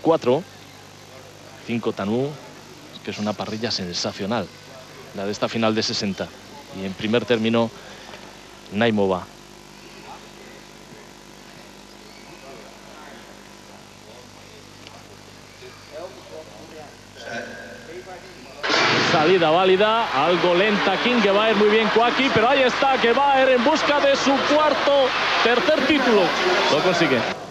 4, 5 Tanú, que es una parrilla sensacional, la de esta final de 60. Y en primer término, Naimova. Salida válida, algo lenta King, que va a ir muy bien Kwaki, pero ahí está, que va a ir en busca de su tercer título. Lo consigue.